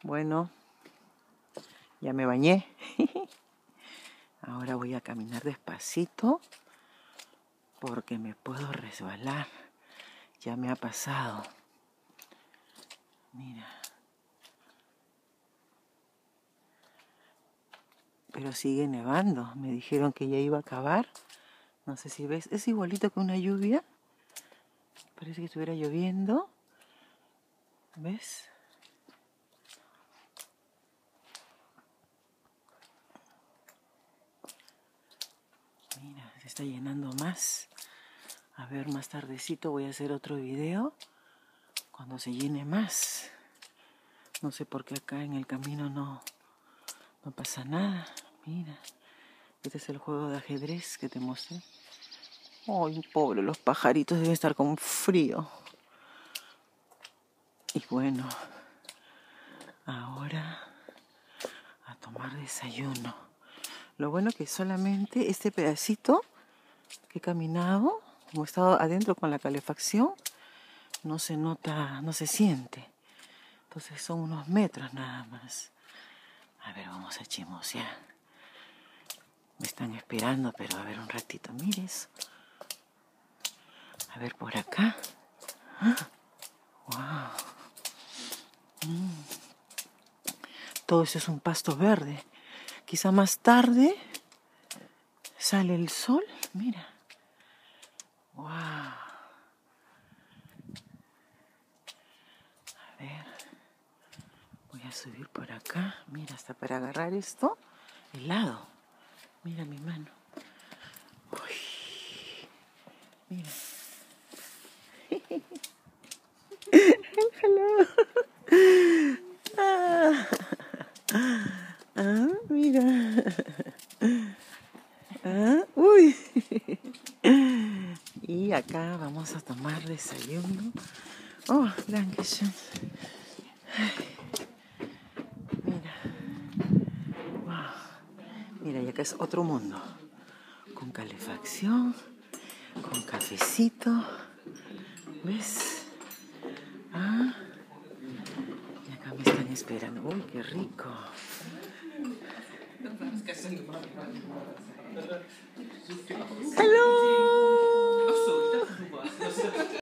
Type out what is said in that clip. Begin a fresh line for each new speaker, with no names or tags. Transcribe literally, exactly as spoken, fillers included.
Bueno, ya me bañé. Ahora voy a caminar despacito porque me puedo resbalar. Ya me ha pasado. Mira. Pero sigue nevando. Me dijeron que ya iba a acabar. No sé si ves. Es igualito que una lluvia. Parece que estuviera lloviendo. ¿Ves? Mira, se está llenando más. A ver, más tardecito voy a hacer otro video cuando se llene más. No sé por qué acá en el camino no, no pasa nada. Mira, este es el juego de ajedrez que te mostré. Ay, pobre, los pajaritos deben estar con frío. Y bueno, ahora a tomar desayuno. Lo bueno que solamente este pedacito que he caminado, como he estado adentro con la calefacción, no se nota, no se siente. Entonces son unos metros nada más. A ver, vamos a chismosear. Me están esperando, pero a ver un ratito. Mire eso. A ver por acá. ¡Ah! ¡Wow! Mm. Todo eso es un pasto verde. Quizá más tarde sale el sol. Mira. ¡Wow! A ver. Voy a subir por acá. Mira, hasta para agarrar esto. Helado. Mira mi mano. Uy. Mira. Hello. Ah, ah, mira. Ah, uy. Y acá vamos a tomar desayuno. Oh, Dankeschön. Mira. Wow. Mira, y acá es otro mundo. Con calefacción, con cafecito. ¿Ves? Ah. Y acá me están esperando. Uy, qué rico. Hello.